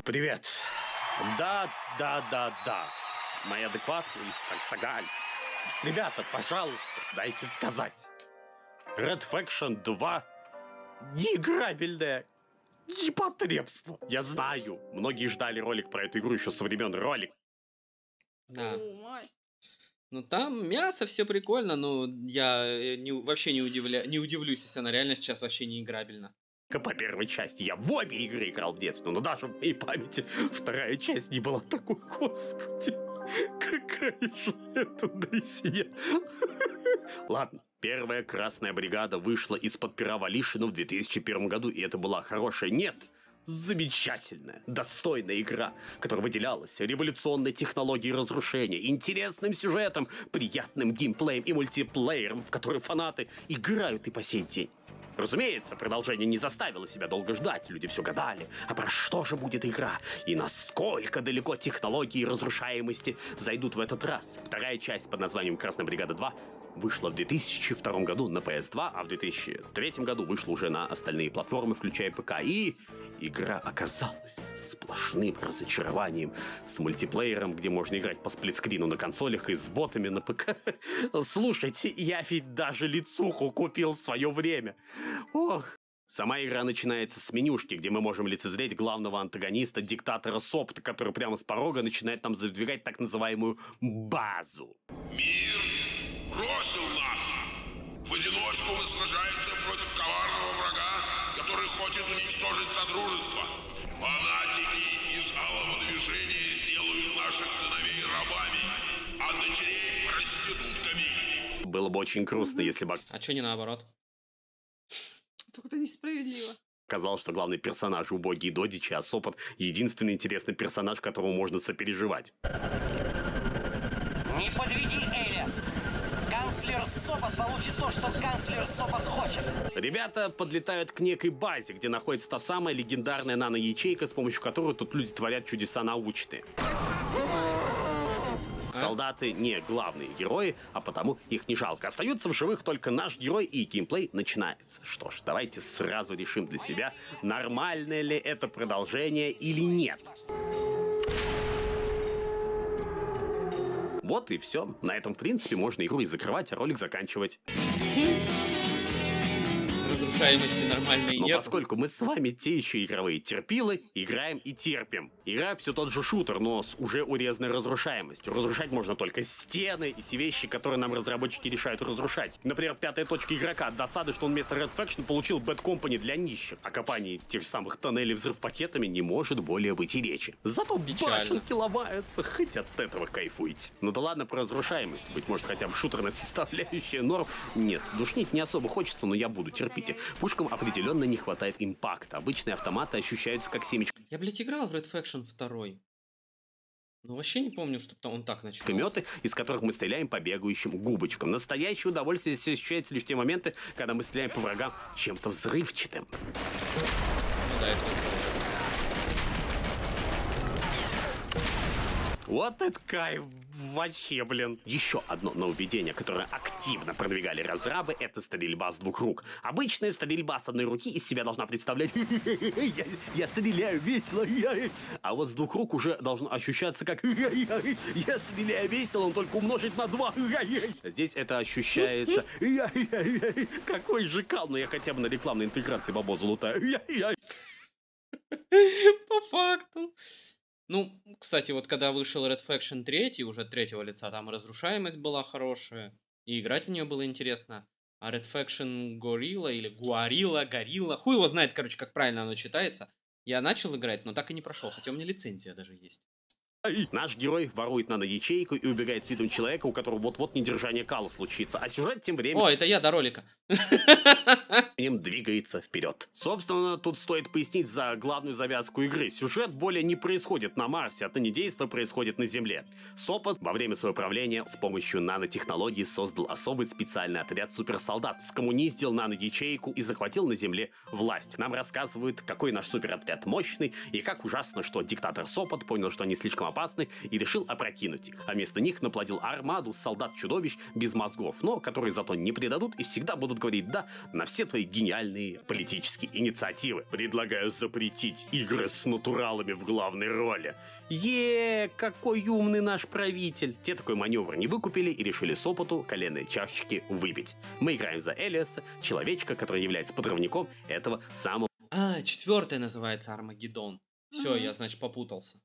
Привет. Да. Мои адекватные Тагаль. Ребята, пожалуйста, дайте сказать. Red Faction 2 неиграбельное непотребство. Я знаю, многие ждали ролик про эту игру еще со времен ролик. Да. Ну там мясо, все прикольно, но я вообще не удивлюсь, если она реально сейчас вообще не играбельна. По первой части я в обе игры играл в детстве, но даже в моей памяти вторая часть не была такой, господи. Какая же это дресня. Ладно, первая Красная Бригада вышла из-под пера Валишина в 2001 году, и это была хорошая, нет, замечательная, достойная игра, которая выделялась революционной технологией разрушения, интересным сюжетом, приятным геймплеем и мультиплеером, в который фанаты играют и по сей день. Разумеется, продолжение не заставило себя долго ждать, люди все гадали, а про что же будет игра, и насколько далеко технологии разрушаемости зайдут в этот раз. Вторая часть под названием «Красная Бригада 2» вышла в 2002 году на PS2, а в 2003 году вышла уже на остальные платформы, включая ПК, и игра оказалась сплошным разочарованием, с мультиплеером, где можно играть по сплитскрину на консолях и с ботами на ПК. Слушайте, я ведь даже лицуху купил в свое время. Ох. Сама игра начинается с менюшки, где мы можем лицезреть главного антагониста, диктатора Сопта, который прямо с порога начинает нам задвигать так называемую базу. Мир бросил нас. В одиночку вы сражаетесь против коварного врага, который хочет уничтожить Содружество. Фанатики из алого движения сделают наших сыновей рабами, а дочерей проститутками. Было бы очень грустно, если бы... А чё не наоборот? Только это несправедливо. Казалось, что главный персонаж убогий додичи, а Сопот — единственный интересный персонаж, которому можно сопереживать. Не подведи, Элиас! Канцлер Сопот получит то, что канцлер Сопот хочет. Ребята подлетают к некой базе, где находится та самая легендарная нано-ячейка, с помощью которой тут люди творят чудеса научные. Солдаты не главные герои, а потому их не жалко. Остаются в живых только наш герой, и геймплей начинается. Что ж, давайте сразу решим для себя, нормальное ли это продолжение или нет. Вот и все. На этом, в принципе, можно игру и закрывать, а ролик заканчивать. Разрушаемости нормальной Но нет. поскольку мы с вами те еще игровые терпилы, играем и терпим. Игра все тот же шутер, но с уже урезанной разрушаемостью. Разрушать можно только стены и те вещи, которые нам разработчики решают разрушать. Например, пятая точка игрока от досады, что он вместо Red Faction получил Bad Company для нищих. О копании тех же самых тоннелей взрыв пакетами не может более быть и речи. Зато башенки ломаются, хоть от этого кайфуйте. Ну да ладно про разрушаемость. Быть может, хотя бы шутерная составляющая норм. Нет, душнить не особо хочется, но я буду терпеть. Пушкам определенно не хватает импакта. Обычные автоматы ощущаются как семечки. Я, блядь, играл в Red Faction 2. Ну, вообще не помню, чтобы там он так начал. Пулеметы, из которых мы стреляем по бегающим губочкам. Настоящее удовольствие здесь ощущается лишь в те моменты, когда мы стреляем по врагам чем-то взрывчатым. Ну да, это... Вот это кайф вообще, блин. Еще одно нововведение, которое активно продвигали разрабы, это стрельба с двух рук. Обычная стрельба с одной руки из себя должна представлять я стреляю весело, а вот с двух рук уже должно ощущаться как я стреляю весело, но только умножить на 2. Здесь это ощущается какой же кал, но я хотя бы на рекламной интеграции бабо залутаю. По факту. Ну, кстати, вот когда вышел Red Faction 3, уже от третьего лица, там разрушаемость была хорошая, и играть в нее было интересно. А Red Faction Gorilla или Gorilla, хуй его знает, короче, как правильно оно читается. Я начал играть, но так и не прошел, хотя у меня лицензия даже есть. Наш герой ворует нано-ячейку и убегает с видом человека, у которого вот-вот недержание кала случится, а сюжет тем временем... О, это я до ролика. Двигается вперед. Собственно, тут стоит пояснить за главную завязку игры. Сюжет более не происходит на Марсе, а действие происходит на Земле. Сопот во время своего правления с помощью нанотехнологий создал особый специальный отряд суперсолдат, скоммуниздил нано-ячейку и захватил на Земле власть. Нам рассказывают, какой наш суперотряд мощный и как ужасно, что диктатор Сопот понял, что они слишком опасны опасны, и решил опрокинуть их. А вместо них наплодил армаду солдат-чудовищ без мозгов, но которые зато не предадут и всегда будут говорить «да» на все твои гениальные политические инициативы. Предлагаю запретить игры с натуралами в главной роли. Какой умный наш правитель. Те такой маневр не выкупили и решили с опыту коленные чашечки выпить. Мы играем за Элиаса, человечка, который является подрывником этого самого... А, 4 называется Армагеддон. Все, я, значит, попутался.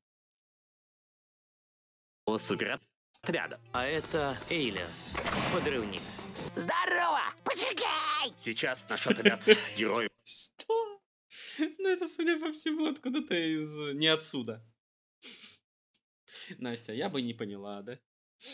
суперотряда. А это Элиас, подрывник. Здорово! Почекай! Сейчас наш отряд героев. Что? Ну это, судя по всему, откуда-то из... не отсюда. Настя, я бы не поняла, да?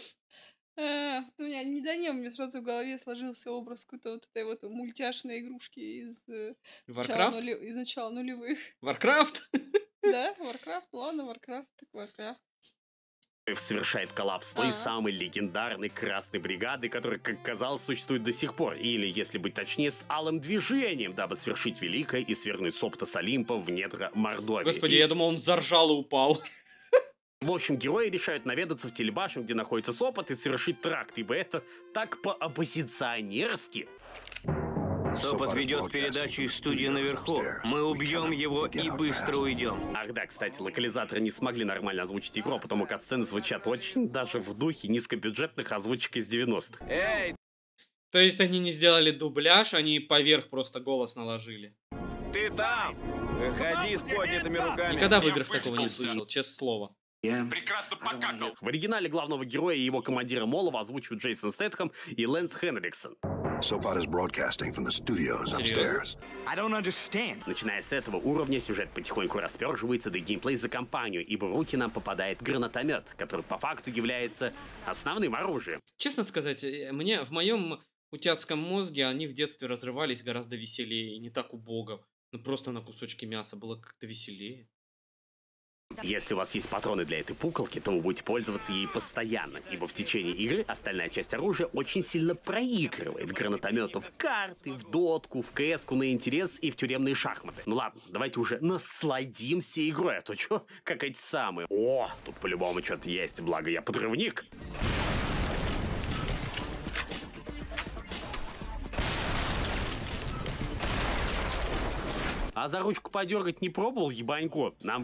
У меня не до него, мне сразу в голове сложился образ какой-то вот этой вот мультяшной игрушки из Warcraft? из начала нулевых. Warcraft? Да, Warcraft, ладно, Warcraft, так Warcraft. Совершает коллапс той самой легендарной Красной бригады, которая, как казалось, существует до сих пор. Или, если быть точнее, с алым движением, дабы свершить великое и свергнуть Сопта с Олимпа в недра Мордовии. Господи, я думал, он заржал и упал. В общем, герои решают наведаться в телебашню, где находится Сопот, и совершить тракт, ибо это так по-оппозиционерски. Сопот ведет передачу из студии наверху. Мы убьем его и быстро уйдем. Ах да, кстати, локализаторы не смогли нормально озвучить игру, потому как сцены звучат очень даже в духе низкобюджетных озвучек из 90-х. Эй! То есть они не сделали дубляж, они поверх просто голос наложили. Ты там! Выходи с поднятыми руками. Никогда в играх такого не слышал, честное слово. Прекрасно покакал. В оригинале главного героя и его командира Молова озвучивают Джейсон Стэтхэм и Лэнс Хендриксон. Sopot is broadcasting from the studios upstairs. I don't understand. Начиная с этого уровня, сюжет потихоньку расперживается, да и геймплей за компанию, ибо в руки нам попадает гранатомет, который по факту является основным оружием. Честно сказать, мне в моем утятском мозге они в детстве разрывались гораздо веселее, и не так убого. Ну просто на кусочки мяса было как-то веселее. Если у вас есть патроны для этой пуколки, то вы будете пользоваться ей постоянно, ибо в течение игры остальная часть оружия очень сильно проигрывает гранатомету в карты, в дотку, в КС-ку на интерес и в тюремные шахматы. Ну ладно, давайте уже насладимся игрой, а то чё, как эти самые. О, тут по-любому что-то есть, благо я подрывник. А за ручку подергать не пробовал, ебанько? Нам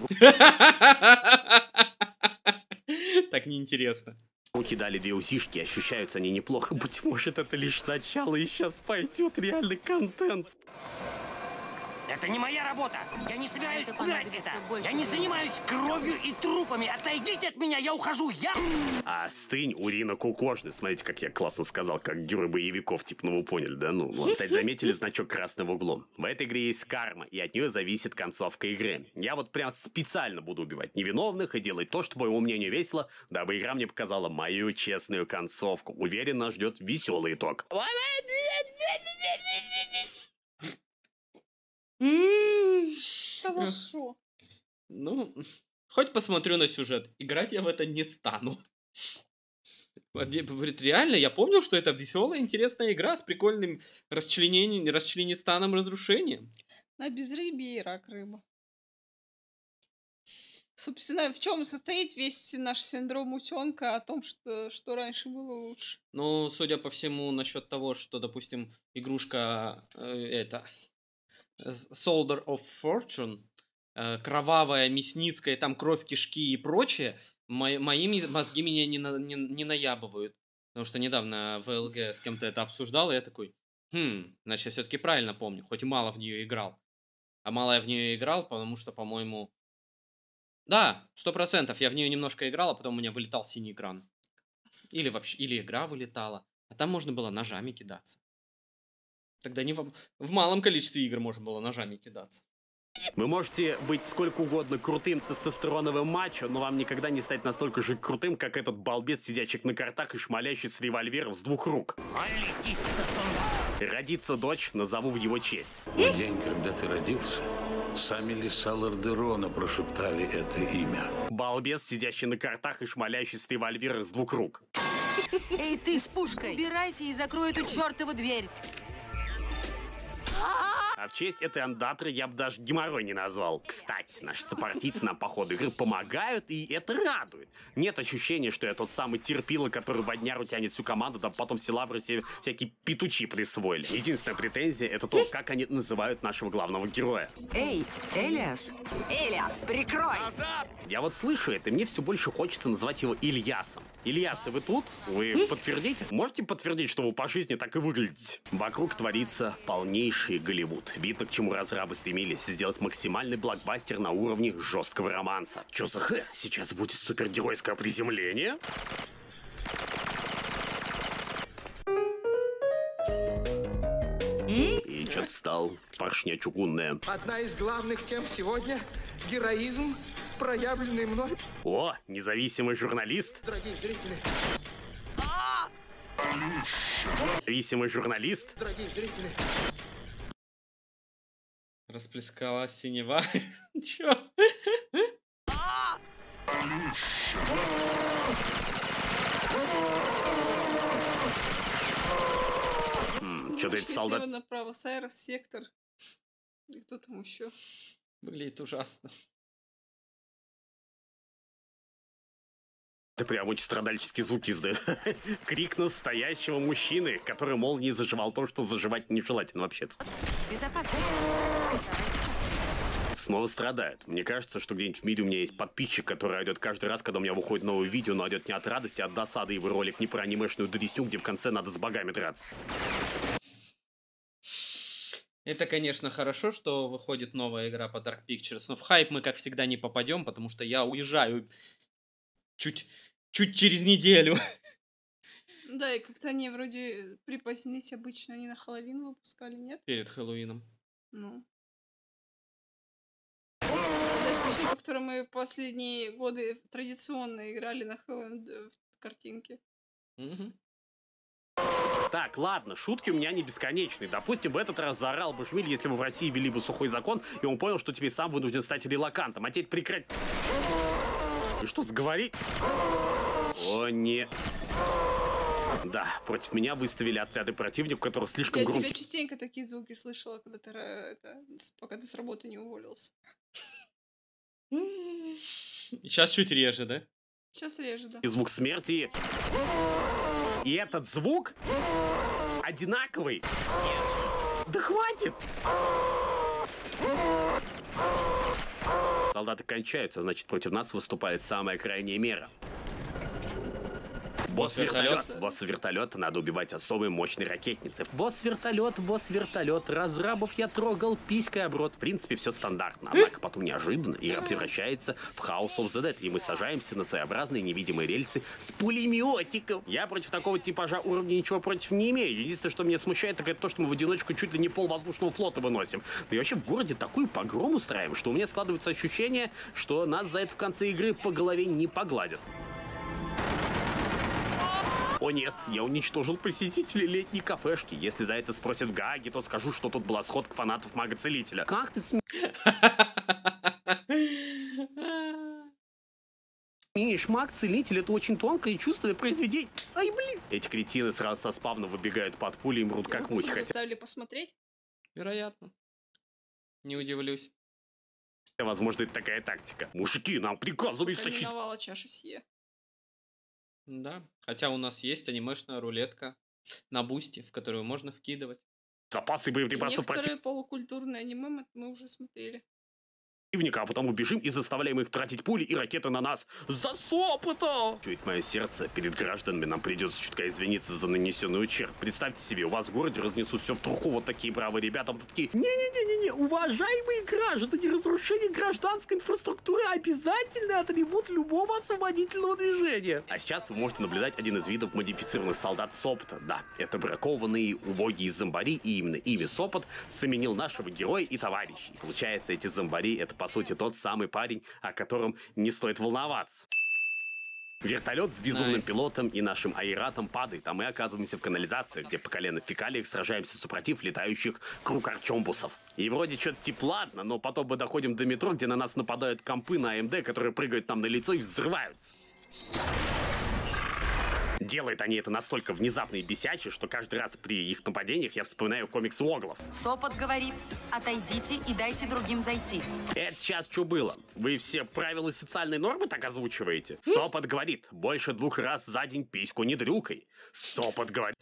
Так неинтересно. руки дали две усишки, ощущаются они неплохо. Быть может, это лишь начало, и сейчас пойдет реальный контент. Это не моя работа. Я не собираюсь убирать это. Я не занимаюсь кровью и трупами. Отойдите от меня, я ухожу. Остынь, Урина Кукошный. Смотрите, как я классно сказал, как герой боевиков, типа, ну вы поняли, да? Ну, ладно. Кстати, заметили значок красным углом? В этой игре есть карма, и от нее зависит концовка игры. Я вот прям специально буду убивать невиновных и делать то, что, по моему мнению, весело, дабы игра мне показала мою честную концовку. Уверен, нас ждет веселый итог. Хорошо. Ну, хоть посмотрю на сюжет. Играть я в это не стану. Реально, я помню, что это веселая, интересная игра с прикольным расчленистанным разрушением. На безрыбье и рак рыба. Собственно, в чем состоит весь наш синдром утенка о том, что раньше было лучше? Ну, судя по всему, насчет того, что, допустим, игрушка Soldier of Fortune, кровавая, мясницкая, там кровь, кишки и прочее, мои мозги меня не наябывают. Потому что недавно в ЛГ с кем-то это обсуждал, и я такой, значит, я все-таки правильно помню, хоть и мало в нее играл. А мало я в нее играл, потому что, по-моему... Да, 100%, я в нее немножко играл, а потом у меня вылетал синий экран. Или вообще, или игра вылетала. А там можно было ножами кидаться. Тогда не в малом количестве игр можно было ножами кидаться. Вы можете быть сколько угодно крутым тестостероновым мачо, но вам никогда не стать настолько же крутым, как этот балбес, сидящий на картах и шмалящий с револьвером с двух рук. Родится дочь, назову в его честь. В день, когда ты родился, сами леса Лордерона прошептали это имя. Балбес, сидящий на картах и шмалящий с револьвером с двух рук. Эй, ты с пушкой, убирайся и закрой эту чертову дверь. А в честь этой андатры я бы даже геморрой не назвал. Кстати, наши сопартийцы нам по ходу игры помогают, и это радует. Нет ощущения, что я тот самый терпила, который в дняру тянет всю команду, да потом все лавры себе всякие петучи присвоили. Единственная претензия — это то, как они называют нашего главного героя. Эй, Элиас! Элиас, прикрой! Я вот слышу это, и мне все больше хочется называть его Ильясом. Ильяс, вы тут? Вы подтвердите? Можете подтвердить, что вы по жизни так и выглядите? Вокруг творится полнейший Голливуд. Видно, к чему разрабы стремились — сделать максимальный блокбастер на уровне жесткого романса. Чё за хэ? Сейчас будет супергеройское приземление? И чё ты встал, поршня чугунная? Одна из главных тем сегодня — героизм, проявленный мной. О, независимый журналист. Дорогие зрители. Независимый журналист. Дорогие зрители. Расплескала синева. Чё? Что-то это солдат... Слева направо, Сайрос, Сектор. И кто там еще? Выглядит ужасно. Ты прям очень страдальческие звуки издает. Крик настоящего мужчины, который молнией заживал то, что заживать нежелательно вообще-то. Снова страдают. Мне кажется, что где-нибудь в мире у меня есть подписчик, который орёт каждый раз, когда у меня выходит новое видео, но орёт не от радости, а от досады, его ролик не про анимешную дресню, где в конце надо с богами драться. Это, конечно, хорошо, что выходит новая игра по Dark Pictures, но в хайп мы, как всегда, не попадем, потому что я уезжаю чуть через неделю. Да, и как-то они вроде припозднились обычно, они на Хэллоуин выпускали, нет? Перед Хэллоуином. Ну. Это по которой мы в последние годы традиционно играли на Хэллоуин в картинке. Угу. Так, ладно, шутки у меня не бесконечные. Допустим, в этот раз заорал бы Шмиль, если бы в России ввели бы сухой закон, и он понял, что теперь сам вынужден стать релокантом. А теперь прекрати... И что, сговорить? О, не... Да, против меня выставили отряды противников, которые слишком Я громкие. тебя частенько такие звуки слышала, когда ты, пока ты с работы не уволился. Сейчас чуть реже, да? Сейчас реже, да. И звук смерти. И этот звук одинаковый. Да хватит! Солдаты кончаются, значит, против нас выступает самая крайняя мера. Босс-вертолет. Босс-вертолет надо убивать особой мощной ракетницей. Босс-вертолет. Разрабов я трогал писькой оброт. В принципе, все стандартно. Однако потом неожиданно игра превращается в House of the Dead, и мы сажаемся на своеобразные невидимые рельсы с пулеметиком. Я против такого типажа уровня ничего против не имею. Единственное, что меня смущает, так это то, что мы в одиночку чуть ли не пол воздушного флота выносим. Да и вообще в городе такой погром устраиваем, что у меня складывается ощущение, что нас за это в конце игры по голове не погладят. О нет, я уничтожил посетителей летней кафешки. Если за это спросят в Гааге, то скажу, что тут была сходка фанатов Мага-Целителя. Как ты смеешь? Маг-Целитель — это очень тонкое и чувственное произведение. Ай, блин! Эти кретины сразу со спавна выбегают под пули и мрут как мухи. Хотя... Заставили посмотреть? Вероятно. Не удивлюсь. Возможно, это такая тактика. Мужики, нам приказано истощить... Миновала чаша сия. Да, хотя у нас есть анимешная рулетка на бусте, в которую можно вкидывать. Запасы боеприпасов некоторые полукультурные аниме мы уже смотрели. А потом убежим и заставляем их тратить пули и ракеты на нас за сопото! Чует мое сердце, перед гражданами нам придется чутка извиниться за нанесенный ущерб. Представьте себе, у вас в городе разнесут все в труху вот такие бравые ребята, такие: не-не-не-не, уважаемые граждане, разрушение гражданской инфраструктуры обязательный атрибут любого освободительного движения. А сейчас вы можете наблюдать один из видов модифицированных солдат Сопота. Да, это бракованные убогие зомбари, и именно ими Сопот заменил нашего героя и товарищей. Получается, эти зомбари — это по сути тот самый парень, о котором не стоит волноваться. Вертолет с безумным пилотом и нашим аэратом падает, а мы оказываемся в канализации, где по колено в фекалиях сражаемся супротив летающих круг-арчомбусов. И вроде что-то типа ладно, но потом мы доходим до метро, где на нас нападают компы на АМД, которые прыгают нам на лицо и взрываются. Делают они это настолько внезапно и бесяче, что каждый раз при их нападениях я вспоминаю комиксы Оглов. Сопот говорит, отойдите и дайте другим зайти. Это сейчас что было? Вы все правила и социальные нормы так озвучиваете? Сопот говорит, больше 2 раз за день письку не дрюкай. Сопот говорит.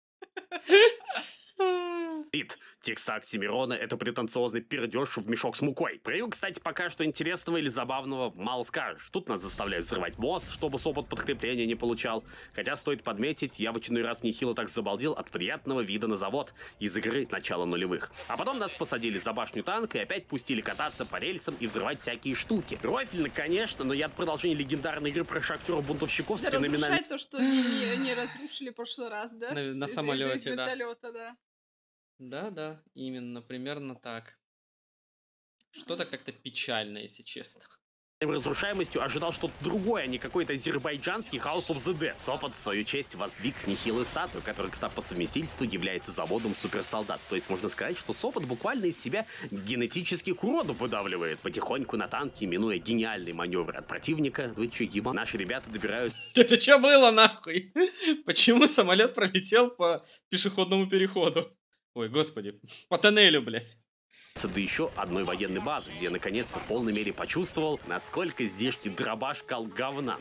Текста Оксимирона — это претенциозный пердеж в мешок с мукой. Про его, кстати, пока что интересного или забавного мало скажешь. Тут нас заставляют взрывать мост, чтобы Сопот подкрепления не получал. Хотя, стоит подметить, я в очередной раз нехило так забалдел от приятного вида на завод из игры начала нулевых. А потом нас посадили за башню танка и опять пустили кататься по рельсам и взрывать всякие штуки. Рофильно, конечно, но я от продолжения легендарной игры про шахтеров-бунтовщиков с феноменальным... Разрушать то, что не разрушили в прошлый раз, да? На самолете, да. Вертолета, да. Да, именно, примерно так. Что-то как-то печально, если честно. Разрушаемостью ожидал что-то другое, а не какой-то азербайджанский House of the Dead. Сопот в свою честь воздвиг нехилую статую, которая, кстати, по совместительству является заводом суперсолдат. То есть можно сказать, что Сопот буквально из себя генетических уродов выдавливает. Потихоньку на танке, минуя гениальный маневр от противника. Вы че, еба? Наши ребята добирают... Это что было, нахуй? Почему самолет пролетел по пешеходному переходу? Ой, господи, по тоннелю, блядь. Да еще одной военной базы, где наконец-то в полной мере почувствовал, насколько здешний дробаш кал говна.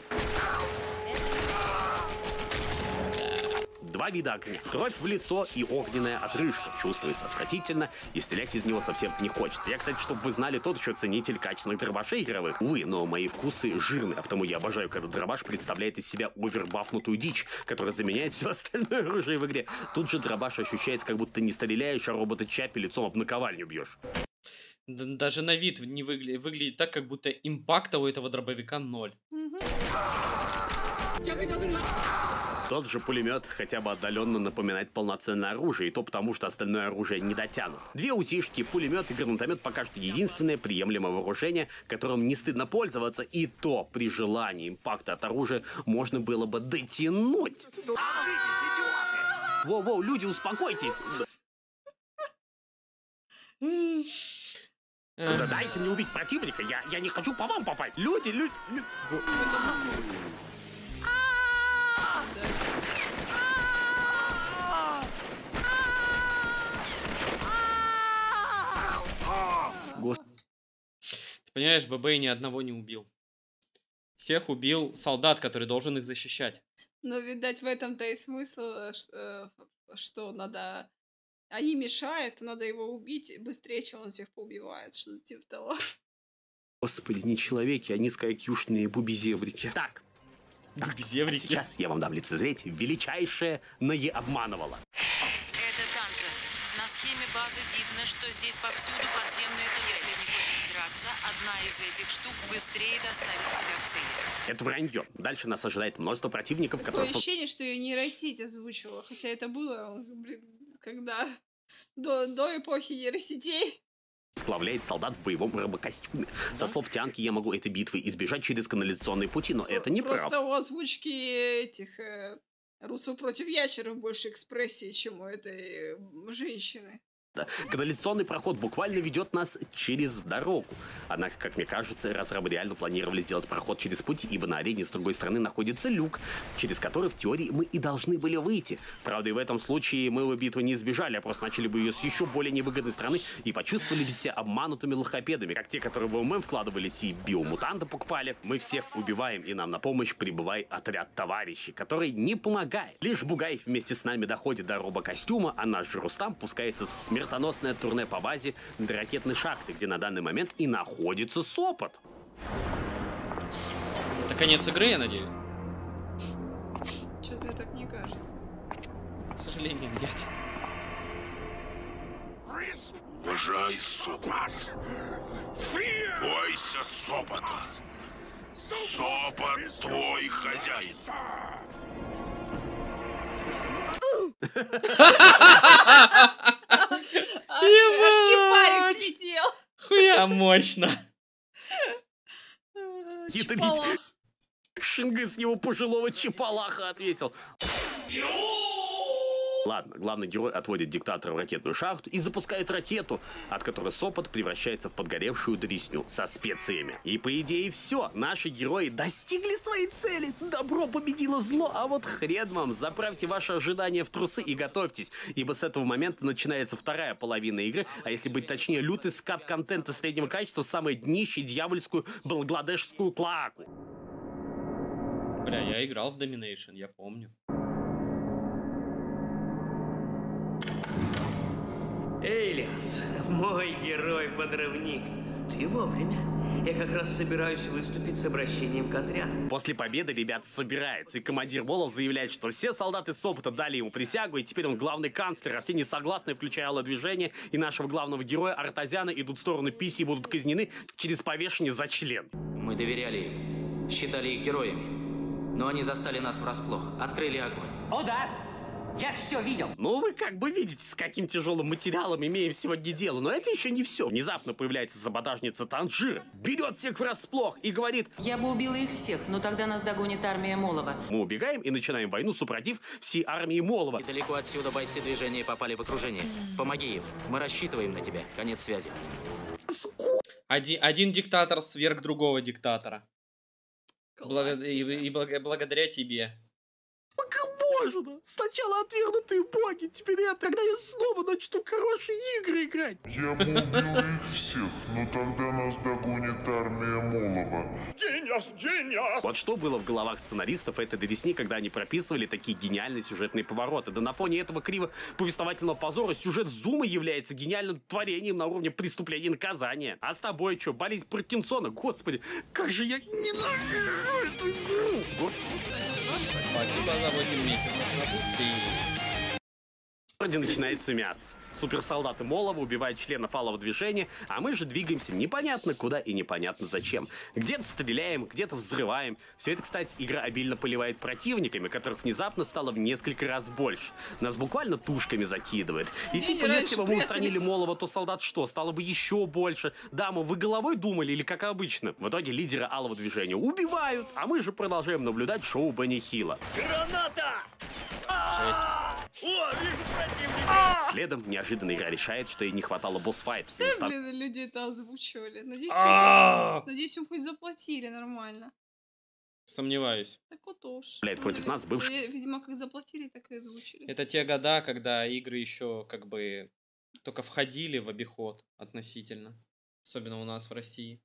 2 вида огня. Дробь в лицо и огненная отрыжка. Чувствуется отвратительно, и стрелять из него совсем не хочется. Я, кстати, чтобы вы знали, тот еще ценитель качественных дробашей игровых. Увы, но мои вкусы жирные, а потому я обожаю, когда дробаш представляет из себя овербафнутую дичь, которая заменяет все остальное оружие в игре. Тут же дробаш ощущается, как будто не стреляешь, а робота Чаппи лицом об наковальню бьешь. Даже на вид не выглядит так, как будто импакта у этого дробовика 0. Тот же пулемет хотя бы отдаленно напоминает полноценное оружие, и то потому, что остальное оружие не дотянут. 2 УЗИшки, пулемет и гранатомет пока что единственное приемлемое вооружение, которым не стыдно пользоваться, и то при желании импакта от оружия можно было бы дотянуть. Воу, люди, успокойтесь! Да дайте мне убить противника, я не хочу по вам попасть. Люди. Ты понимаешь, ББ ни одного не убил. Всех убил солдат, который должен их защищать. Но, видать, в этом-то и смысл, что надо... Они мешают, надо его убить быстрее, чем он всех поубивает, что-то типа того. Господи, не человеки, а низкоайкюшные бубизеврики. Так, бубизеврики. Сейчас я вам дам лицезреть величайшее наеобманывало. Это Танжер. На схеме базы видно, что здесь повсюду подземные туннели. Если не хочешь драться, одна из этих штук быстрее доставит тебя к цели. Это вранье. Дальше нас ожидает множество противников, Такое которые... ощущение, что ее нейросеть озвучивала, хотя это было, когда... До эпохи нейросетей. Сплавляет солдат в боевом робокостюме. Со слов Тянки я могу этой битвы избежать через канализационные пути, но это не Просто прав. у озвучки этих русов против ящеров больше экспрессии, чем у этой женщины. Канализационный проход буквально ведет нас через дорогу. Однако, как мне кажется, разрабы реально планировали сделать проход через путь, ибо на арене с другой стороны находится люк, через который в теории мы и должны были выйти. Правда, и в этом случае мы бы битвы не избежали, а просто начали бы ее с еще более невыгодной стороны и почувствовали бы себя обманутыми лохопедами, как те, которые в ММ вкладывались и биомутанта покупали. Мы всех убиваем, и нам на помощь прибывает отряд товарищей, который не помогает. Лишь Бугай вместе с нами доходит до робокостюма, а наш же Рустам пускается в смертоносное турне по базе до ракетной шахты, где на данный момент и находится Сопот. Это конец игры, я надеюсь? Что-то мне так не кажется. К сожалению, нет. Уважай Сопот. Бойся Сопота. Сопот твой хозяин. Аж кипарик слетел. Хуя мощно. Ядрить. Шингис его пожилого чапалаха отвесил. Ладно, главный герой отводит диктатора в ракетную шахту и запускает ракету, от которой Сопот превращается в подгоревшую дресню со специями. И по идее все, наши герои достигли своей цели. Добро победило зло, а вот хрен вам, заправьте ваши ожидания в трусы и готовьтесь, ибо с этого момента начинается вторая половина игры, а если быть точнее, лютый скат контента среднего качества в самое днище дьявольскую бангладешскую клоаку. Бля, я играл в Domination, я помню. Элиас, мой герой-подрывник. Ты вовремя. Я как раз собираюсь выступить с обращением к отряду. После победы ребята собираются, и командир Волов заявляет, что все солдаты Сопота дали ему присягу, и теперь он главный канцлер, а все несогласные, включая Алло-движение и нашего главного героя Артазиана, идут в сторону Писи и будут казнены через повешение за член. Мы доверяли им, считали их героями, но они застали нас врасплох, открыли огонь. О да! Я все видел. Ну, вы как бы видите, с каким тяжелым материалом имеем сегодня дело. Но это еще не все. Внезапно появляется саботажница Танжира, берет всех врасплох и говорит: Я бы убила их всех, но тогда нас догонит армия Молова. Мы убегаем и начинаем войну супротив всей армии Молова. Недалеко отсюда бойцы движения попали в окружение. Помоги им. Мы рассчитываем на тебя. Конец связи. Один диктатор сверг другого диктатора. Благодаря тебе. Можно. Сначала отвергнутые боги, теперь это. Когда я снова начну хорошие игры играть. Я бы убил их всех, но тогда нас догонит армия Молова. Genius, genius! Вот что было в головах сценаристов этой дресни, когда они прописывали такие гениальные сюжетные повороты. Да на фоне этого криво повествовательного позора сюжет Зума является гениальным творением на уровне преступления и наказания. А с тобой что, болезнь Паркинсона? Господи, как же я ненавижу эту игру! Спасибо за 8 месяцев. В городе начинается мясо. Суперсолдаты Молова убивают членов Алло-движения, а мы же двигаемся непонятно куда и непонятно зачем. Где-то стреляем, где-то взрываем. Все это, кстати, игра обильно поливает противниками, которых внезапно стало в несколько раз больше. Нас буквально тушками закидывает. И типа, если бы мы устранили Молова, то солдат что, стало бы еще больше? Дамы, вы головой думали или как обычно? В итоге лидера Алло-движения убивают, а мы же продолжаем наблюдать шоу Бенни Хилла. Граната! Жесть. О, вижу противника! Следом неожиданно игра решает, что ей не хватало босс-файта. Все, блин, люди это озвучивали. Надеюсь, им хоть заплатили нормально. Сомневаюсь. Так вот уж. Против нас бывших. Видимо, как заплатили, так и озвучили. Это те года, когда игры еще как бы только входили в обиход относительно. Особенно у нас в России.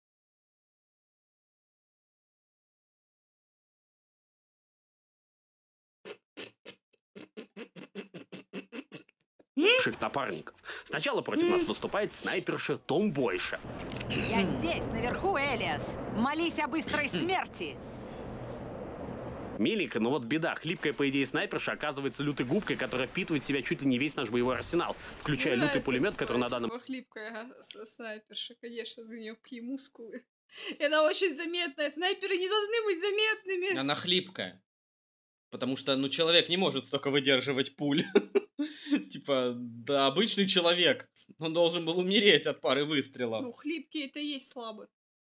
Напарников. Сначала против нас выступает снайперша Томбойша. Я здесь, наверху, Элиас. Молись о быстрой смерти. Миленько, но вот беда. Хлипкая, по идее, снайперша оказывается лютой губкой, которая впитывает в себя чуть ли не весь наш боевой арсенал, включая лютый пулемет, который на данном... Хлипкая снайперша, конечно, у нее какие мускулы. И она очень заметная. Снайперы не должны быть заметными. Она хлипкая. Потому что, ну, человек не может столько выдерживать пуль. Типа, да, обычный человек. Он должен был умереть от пары выстрелов. Ну, хлипкий это и есть слабый.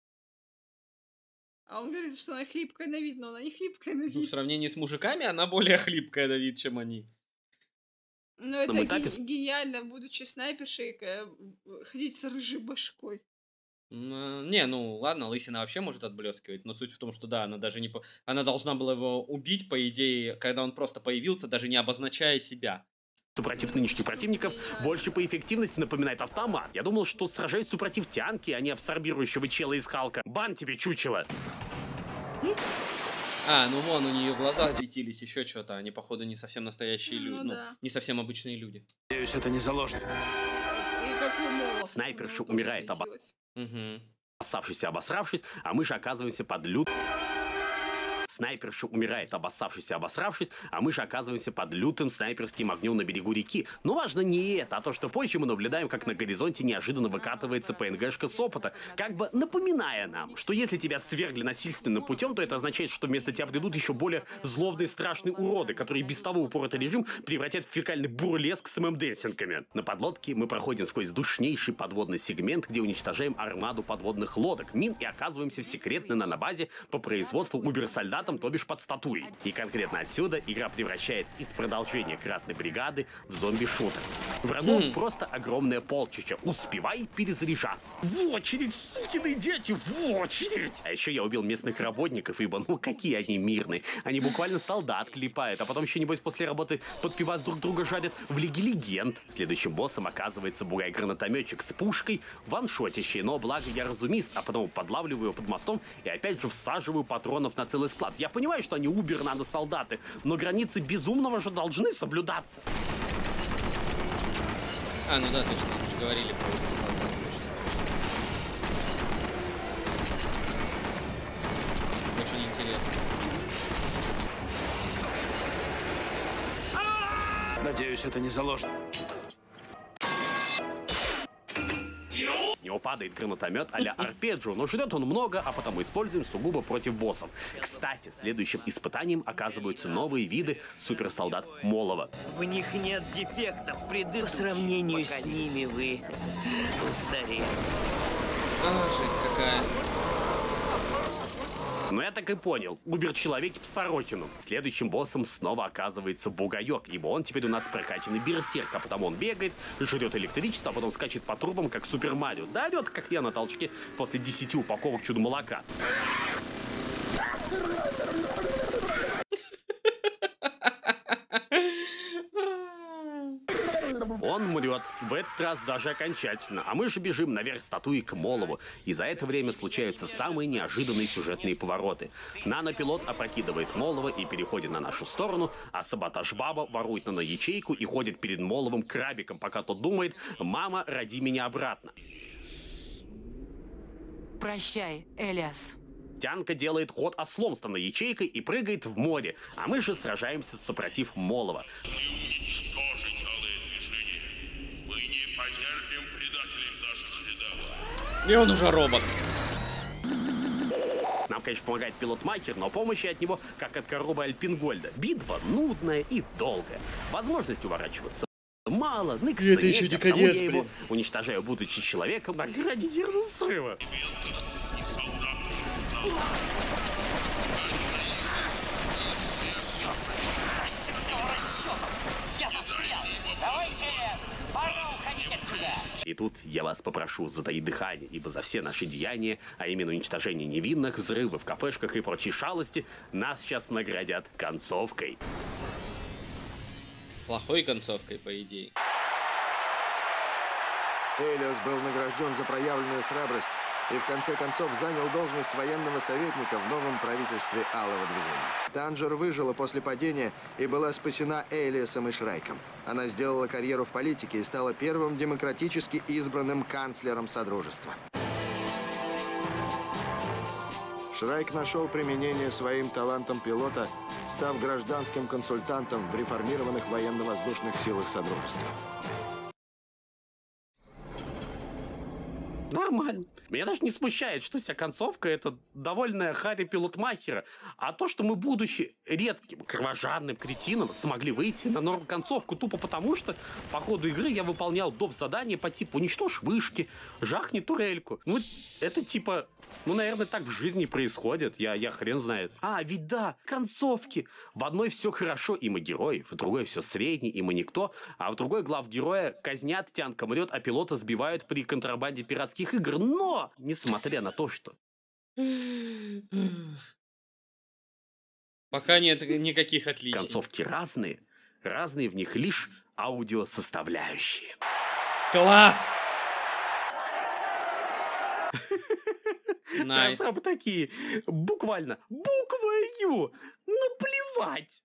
А он говорит, что она хлипкая на вид, но она не хлипкая на вид. Ну, в сравнении с мужиками она более хлипкая на вид, чем они. Ну, это гениально, будучи снайпершей, ходить с рыжей башкой. Не, ну ладно, лысина вообще может отблескивать, но суть в том, что да, она даже не... Она должна была его убить, по идее, когда он просто появился, даже не обозначая себя. Супротив нынешних противников больше по эффективности напоминает автомат. Я думал, что сражаюсь супротив тянки, а не абсорбирующего чела из Халка. Бан тебе, чучело! А, ну вон, у нее глаза светились, еще что-то. Они, походу, не совсем настоящие люди. Ну, да. Не совсем обычные люди. Надеюсь, это не заложник. Снайперша умирает, обосравшись, а мы же оказываемся под Снайперша умирает, обосравшись, а мы же оказываемся под лютым снайперским огнем на берегу реки. Но важно не это, а то, что позже мы наблюдаем, как на горизонте неожиданно выкатывается ПНГшка Сопота, как бы напоминая нам, что если тебя свергли насильственным путем, то это означает, что вместо тебя придут еще более злобные страшные уроды, которые без того упоротый режим превратят в фекальный бурлеск с ММД-синками. На подлодке мы проходим сквозь душнейший подводный сегмент, где уничтожаем армаду подводных лодок, мин и оказываемся в секретной нанобазе по производству убер-солдат солдатом, то бишь под статуей. И конкретно отсюда игра превращается из продолжения Красной бригады в зомби-шутер. Врагов просто огромное полчища. Успевай перезаряжаться. В очередь, сукины дети, в очередь! А еще я убил местных работников, ибо ну какие они мирные. Они буквально солдат клепают, а потом еще небось после работы под пивас друг друга жарят в Лиге Легенд. Следующим боссом оказывается бугай-гранатометчик с пушкой, ваншотящий, но благо я разумист, а потом подлавливаю его под мостом и опять же всаживаю патронов на целый склад. Я понимаю, что они убер-надо-солдаты, но границы безумного же должны соблюдаться. А, ну да, точно, мы же говорили про убер-солдат. Очень интересно. Надеюсь, это не заложено. С него падает гранатомет а-ля арпеджио, но жрет он много, а потому используем сугубо против боссов. Кстати, следующим испытанием оказываются новые виды суперсолдат Молова. В них нет дефектов, по сравнению с ними вы устарели. Жесть какая. Но я так и понял, убер-человек Псорокину. Следующим боссом снова оказывается Бугаёк, ибо он теперь у нас прокачанный берсерк, а потому он бегает, жрет электричество, а потом скачет по трубам, как Супер Марио. Да орёт, как я на толчке после 10 упаковок чудо-молока. Он мрет, в этот раз даже окончательно, а мы же бежим наверх статуи к Молову. И за это время случаются самые неожиданные сюжетные повороты. Нанопилот опрокидывает Молова и переходит на нашу сторону, а Саботаж-баба ворует на ячейку и ходит перед Моловым крабиком, пока тот думает: «Мама, роди меня обратно». Прощай, Элиас. Тянка делает ход ослом ячейкой и прыгает в море, а мы же сражаемся с сопротив Молова. И он уже робот. Нам, конечно, помогает пилот-макер, но помощи от него, как от коробы Альпингольда. Битва нудная и долгая. Возможность уворачиваться мало, ныкаться это еще не конец, я его уничтожаю, будучи человеком на грани нервного срыва. Я застрял! Давайте, Элиас! Пора уходить отсюда! И тут я вас попрошу затаить дыхание, ибо за все наши деяния, а именно уничтожение невинных, взрывы в кафешках и прочие шалости, нас сейчас наградят концовкой. Плохой концовкой, по идее. Элиас был награжден за проявленную храбрость и в конце концов занял должность военного советника в новом правительстве Алого движения. Танжер выжила после падения и была спасена Элиасом и Шрайком. Она сделала карьеру в политике и стала первым демократически избранным канцлером Содружества. Шрайк нашел применение своим талантам пилота, став гражданским консультантом в реформированных военно-воздушных силах Содружества. Нормально. Меня даже не смущает, что вся концовка — это довольная Харри пилотмахера, а то, что мы, будучи редким кровожадным кретином, смогли выйти на норм-концовку тупо потому, что по ходу игры я выполнял доп-задания по типу «уничтожь вышки», «жахни турельку». Ну, это типа... Ну, наверное, так в жизни происходит. Я хрен знает. А, ведь да, концовки. В одной все хорошо, и мы герои. В другой все средний, и мы никто. А в другой главгероя казнят, тянка мрет, а пилота сбивают при контрабанде пиратских игр. Но, несмотря на то, что... Пока нет никаких отличий. Концовки разные. Разные в них лишь аудиосоставляющие. Класс! Найс. Разрабы такие, буквально, буквою, наплевать.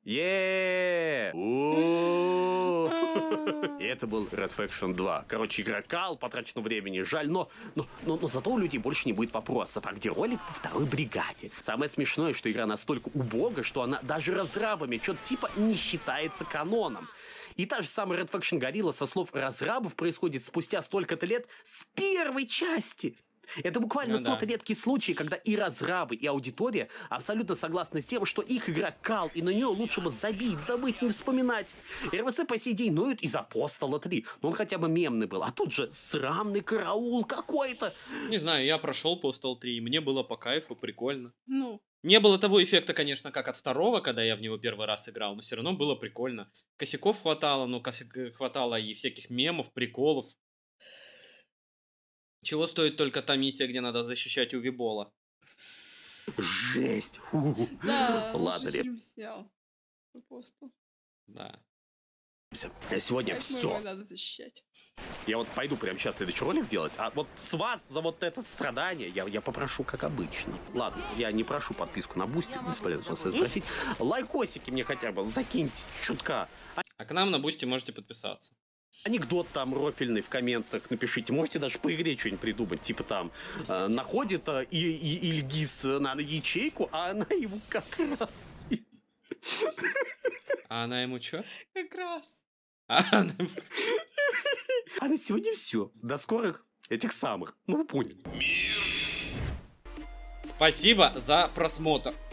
И это был Red Faction 2. Короче, игра кал, потрачено времени, жаль, но зато у людей больше не будет вопросов. А где ролик по второй бригаде? Самое смешное, что игра настолько убога, что она даже разрабами что-то типа не считается каноном. И та же самая Red Faction Gorilla, со слов разрабов, происходит спустя столько-то лет с первой части. Это буквально тот редкий случай, когда и разрабы, и аудитория абсолютно согласны с тем, что их игра кал, и на нее лучше бы забить, забыть, не вспоминать. РВС по сей день ноют из Апостола 3, но он хотя бы мемный был, а тут же срамный караул какой-то. Не знаю, я прошел Postal 3, и мне было по кайфу, прикольно. Ну, Не было того эффекта, конечно, как от второго, когда я в него первый раз играл, но все равно было прикольно. Косяков хватало, но хватало и всяких мемов, приколов. Чего стоит только та миссия, где надо защищать Увибола. Жесть! Да, Ладно, фильм снял. Просто. Да. Сегодня все. Надо защищать. Я вот пойду прямо сейчас следующий ролик делать, а вот с вас за вот это страдание я попрошу, как обычно. Ладно, я не прошу подписку на Бусти, бесполезно вас спросить. Лайкосики мне хотя бы закиньте чутка. А к нам на Бусти можете подписаться. Анекдот там рофельный в комментах напишите. Можете даже по игре что-нибудь придумать. Типа там находит Ильгиз на ячейку, а она его как раз... А она ему что? Как раз. А на сегодня все. До скорых этих самых. Ну, вы поняли. Спасибо за просмотр.